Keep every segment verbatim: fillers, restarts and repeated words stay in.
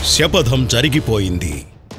శపథం జరిగిపోయింది.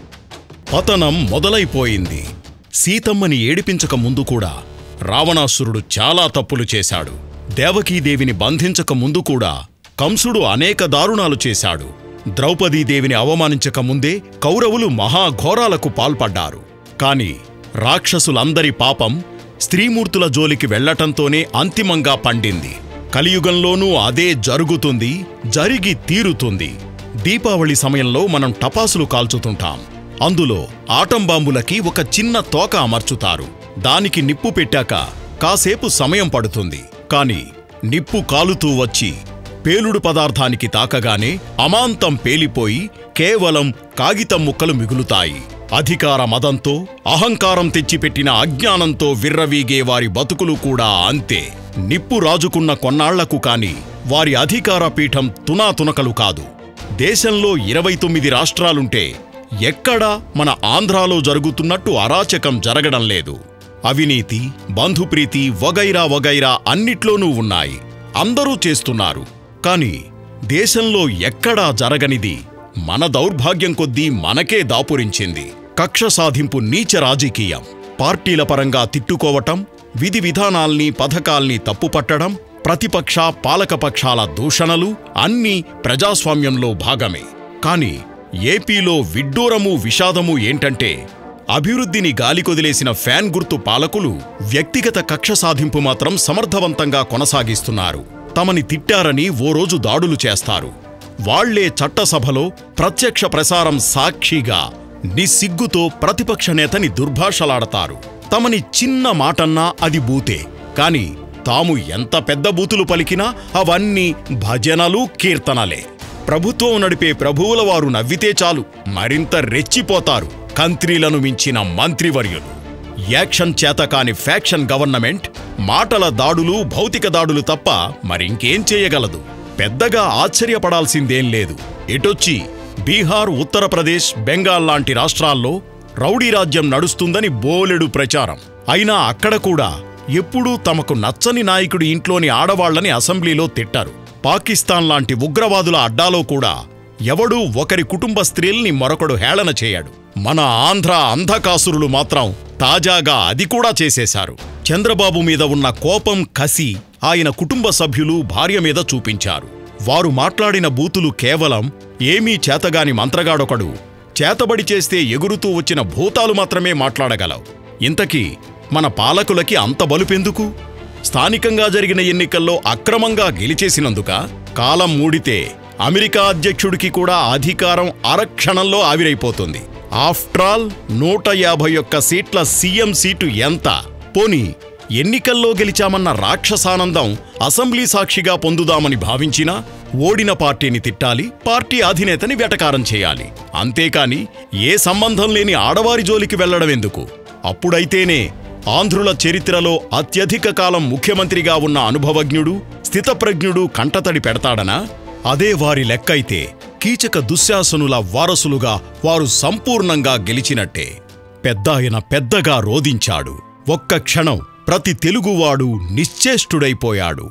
పతనం మొదలైపోయింది. సీతమ్మని ఏడిపించక ముందు కూడా రావణాసురుడు చాలా తప్పులు చేశాడు. దేవకీదేవిని బంధించక ముందు కూడా కంసుడు అనేక దారుణాలు చేశాడు. ద్రౌపదీదేవిని అవమానించక ముందే కౌరవులు మహాఘోరాలకు పాల్పడ్డారు. కాని రాక్షసులందరి పాపం స్త్రీమూర్తుల జోలికి వెళ్లటంతోనే అంతిమంగా పండింది. కలియుగంలోనూ అదే జరుగుతుంది, జరిగి తీరుతుంది. దీపావళి సమయంలో మనం టపాసులు కాల్చుతుంటాం. అందులో ఆటంబాంబులకి ఒక చిన్న తోక అమర్చుతారు. దానికి నిప్పు పెట్టాక కాసేపు సమయం పడుతుంది. కాని నిప్పు కాలుతూ వచ్చి పేలుడు పదార్థానికి తాకగానే అమాంతం పేలిపోయి కేవలం కాగితం ముక్కలు మిగులుతాయి. అధికార మదంతో అహంకారం తెచ్చిపెట్టిన అజ్ఞానంతో విర్రవీగే వారి బతుకులు కూడా అంతే. నిప్పు రాజుకున్న కొన్నాళ్లకు కాని వారి అధికార పీఠం తునాతునకలు కాదు. దేశంలో ఇరవై తొమ్మిది రాష్ట్రాలుంటే ఎక్కడా మన ఆంధ్రాలో జరుగుతున్నట్టు అరాచకం జరగడం లేదు. అవినీతి, బంధుప్రీతి వగైరా వగైరా అన్నిట్లోనూ ఉన్నాయి. అందరూ చేస్తున్నారు. కాని దేశంలో ఎక్కడా జరగనిది మన దౌర్భాగ్యం కొద్దీ మనకే దాపురించింది. కక్ష సాధింపు నీచ రాజకీయం. పార్టీల పరంగా తిట్టుకోవటం, విధి విధానాల్ని పథకాల్ని తప్పుపట్టడం, ప్రతిపక్ష పాలకపక్షాల దూషణలు అన్నీ ప్రజాస్వామ్యంలో భాగమే. కాని ఏపీలో విడ్డూరము విషాదము ఏంటంటే అభివృద్ధిని గాలికొదిలేసిన ఫ్యాన్ గుర్తు పాలకులు వ్యక్తిగత కక్ష సాధింపు మాత్రం సమర్థవంతంగా కొనసాగిస్తున్నారు. తమని తిట్టారని ఓ రోజు దాడులు చేస్తారు. వాళ్లే చట్టసభలో ప్రత్యక్ష ప్రసారం సాక్షిగా నిస్సిగ్గుతో ప్రతిపక్ష నేతని దుర్భాషలాడతారు. తమని చిన్న మాటన్నా అది బూతే. కాని తాము ఎంత పెద్ద బూతులు పలికినా అవన్నీ భజనలు, కీర్తనలే. ప్రభుత్వం నడిపే ప్రభువుల వారు నవ్వితే చాలు మరింత రెచ్చిపోతారు కంత్రీలను మించిన మంత్రివర్యులు. యాక్షన్ చేతకాని ఫ్యాక్షన్ గవర్నమెంట్ మాటల దాడులు, భౌతిక దాడులు తప్ప మరింకేం చేయగలదు? పెద్దగా ఆశ్చర్యపడాల్సిందేం లేదు. ఎటొచ్చి బీహార్, ఉత్తరప్రదేశ్, బెంగాల్ లాంటి రాష్ట్రాల్లో రౌడీ రాజ్యం నడుస్తుందని బోలెడు ప్రచారం. అయినా అక్కడ కూడా ఎప్పుడూ తమకు నచ్చని నాయకుడి ఇంట్లోని ఆడవాళ్లని అసెంబ్లీలో తిట్టారు. పాకిస్తాన్ లాంటి ఉగ్రవాదుల అడ్డాలో కూడా ఎవడూ ఒకరి కుటుంబ స్త్రీల్ని మరొకడు హేళన చేయడు. మన ఆంధ్ర అంధకాసురులు మాత్రం తాజాగా అది కూడా చేసేశారు. చంద్రబాబు మీద ఉన్న కోపం, కసి ఆయన కుటుంబ సభ్యులు భార్య మీద చూపించారు. వారు మాట్లాడిన బూతులు కేవలం ఏమీ చేతగాని మంత్రగాడొకడు చేతబడి చేస్తే ఎగురుతూ వచ్చిన భూతాలు మాత్రమే మాట్లాడగలవు. ఇంతకీ మన పాలకులకి అంత బలుపెందుకు? స్థానికంగా జరిగిన ఎన్నికల్లో అక్రమంగా గెలిచేసినందుక? కాలం మూడితే అమెరికా అధ్యక్షుడికి కూడా అధికారం అరక్షణంలో ఆవిరైపోతుంది. ఆఫ్ట్రాల్ నూట యాభై ఒక్క సీట్ల సీఎం సీటు ఎంత? పోనీ ఎన్నికల్లో గెలిచామన్న రాక్షసానందం అసెంబ్లీ సాక్షిగా పొందుదామని భావించినా ఓడిన పార్టీని తిట్టాలి, పార్టీ అధినేతని వెటకారం చేయాలి. అంతేకాని ఏ సంబంధం లేని ఆడవారి జోలికి వెళ్లడమెందుకు? అప్పుడైతేనే ఆంధ్రుల చరిత్రలో అత్యధిక కాలం ముఖ్యమంత్రిగా ఉన్న అనుభవజ్ఞుడు, స్థితప్రజ్ఞుడు కంటతడి పెడతాడనా? అదే వారి లెక్కైతే కీచక దుశ్శాసనుల వారసులుగా వారు సంపూర్ణంగా గెలిచినట్టే. పెద్దాయన పెద్దగా రోదించాడు. ఒక్క క్షణం ప్రతి తెలుగువాడు నిశ్చేష్టుడైపోయాడు.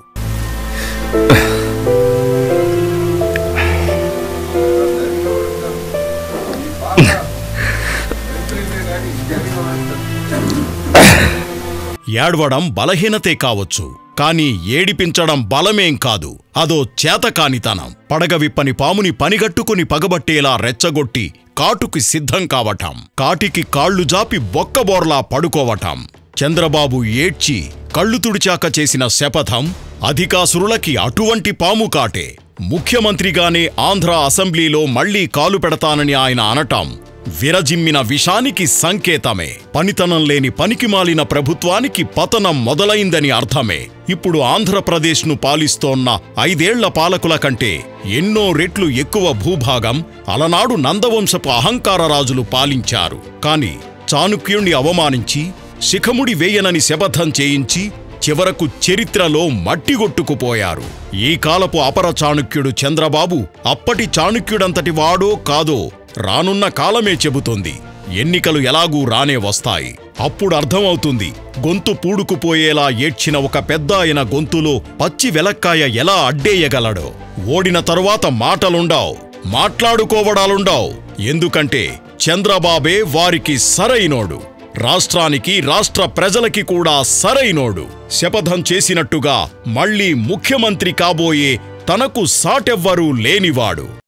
ఏడ్వడం బలహీనతే కావచ్చు, కాని ఏడిపించడం బలమేం కాదు. అదో చేతకానితనం. పడగవిప్పని పాముని పనిగట్టుకుని పగబట్టేలా రెచ్చగొట్టి కాటుకి సిద్ధం కావటం, కాటికి కాళ్లు జాపి బొక్కబోర్లా పడుకోవటం. చంద్రబాబు ఏడ్చి కళ్ళు తుడిచాక చేసిన శపథం అధికాసురులకి అటువంటి పాము కాటే. ముఖ్యమంత్రిగానే ఆంధ్ర అసెంబ్లీలో మళ్లీ కాలు పెడతానని ఆయన అనటం విరజిమ్మిన విషానికి సంకేతమే. పనితనం లేని పనికిమాలిన ప్రభుత్వానికి పతనం మొదలైందని అర్థమే. ఇప్పుడు ఆంధ్రప్రదేశ్ను పాలిస్తోన్న ఐదేళ్ల పాలకుల కంటే ఎన్నో రెట్లు ఎక్కువ భూభాగం అలనాడు నందవంశపు అహంకార రాజులు పాలించారు. కాని చాణుక్యుణ్ణి అవమానించి శిఖముడి వేయనని శపథం చేయించి చివరకు చరిత్రలో మట్టిగొట్టుకుపోయారు. ఈ కాలపు అపర చాణుక్యుడు చంద్రబాబు అప్పటి చాణుక్యుడంతటి వాడో కాదో రానున్న కాలమే చెబుతోంది. ఎన్నికలు ఎలాగూ రానే వస్తాయి. అప్పుడు అర్థమవుతుంది గొంతు పూడుకుపోయేలా ఏడ్చిన ఒక పెద్ద ఆయన గొంతులో పచ్చి వెలక్కాయ ఎలా అడ్డేయగలడో. ఓడిన తరువాత మాటలుండావ్, మాట్లాడుకోవడాలుండవు. ఎందుకంటే చంద్రబాబే వారికి సరైనోడు, రాష్ట్రానికి రాష్ట్ర ప్రజలకి కూడా సరైనోడు. శపథం చేసినట్టుగా మళ్లీ ముఖ్యమంత్రి కాబోయే తనకు సాటెవ్వరూ లేనివాడు.